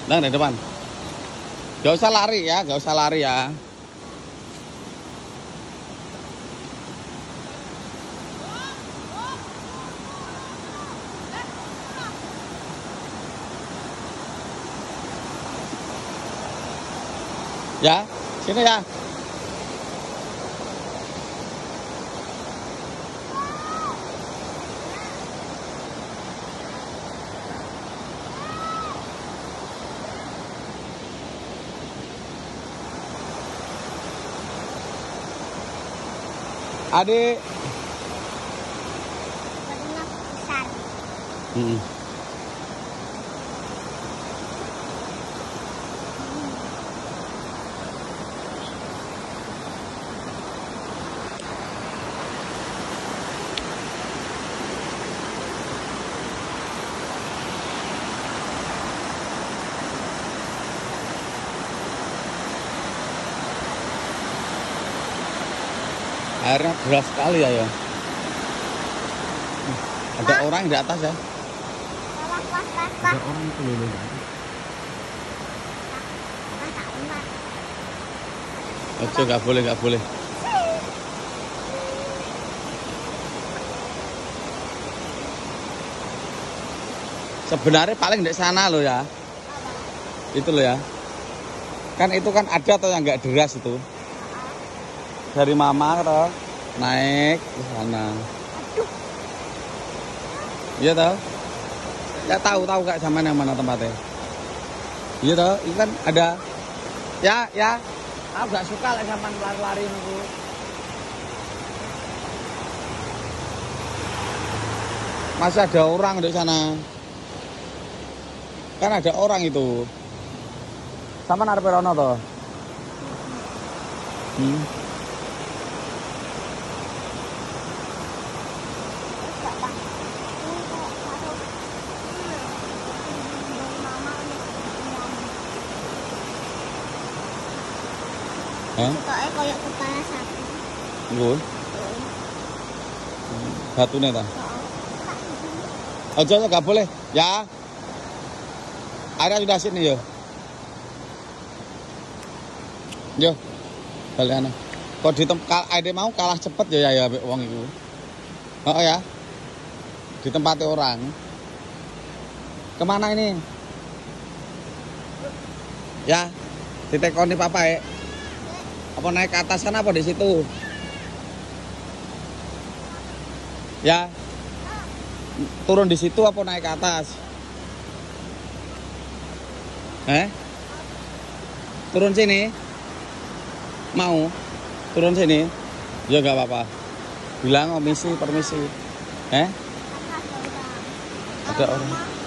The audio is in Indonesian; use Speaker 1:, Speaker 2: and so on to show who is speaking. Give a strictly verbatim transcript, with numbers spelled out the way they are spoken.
Speaker 1: Nah, di depan. Gak usah lari ya, gak usah lari ya. Ya, sini ya. Adik.
Speaker 2: Badannya besar.
Speaker 1: Hmm. Airnya deras sekali ya ya. Ada ah. orang di atas ya.
Speaker 2: Wah, wah, wah, wah.
Speaker 1: Ada orang itu loh. Ojo, nggak boleh, nggak boleh. Sebenarnya paling di sana loh ya. Itu loh ya. Kan itu kan ada atau yang nggak deras itu. Dari mama atau naik ke sana. Iya toh? Ya tahu tahu kak sama yang mana tempatnya. Iya toh, ini kan ada. Ya ya. Aku gak suka lah sama lari-lari itu. Masih ada orang di sana. Kan ada orang itu. Sama narperono toh. Hmm.
Speaker 2: Sukanya kayak kepala sapi.
Speaker 1: Nggih. Batune ta? Aja nggak boleh, ya. Airnya sudah sini yo. Yo. Balik ana. Kok di tempat air mau kalah cepet ya ya ya wong iku. Oh ya. Di tempatnya orang. Kemana ini? Ya. Ditekoni papa ya. Apa naik ke atas sana apa di situ? Ya. Turun di situ apa naik ke atas? Eh? Turun sini? Mau? Turun sini? Ya nggak apa-apa. Bilang omisi, permisi. Eh? Ada orang.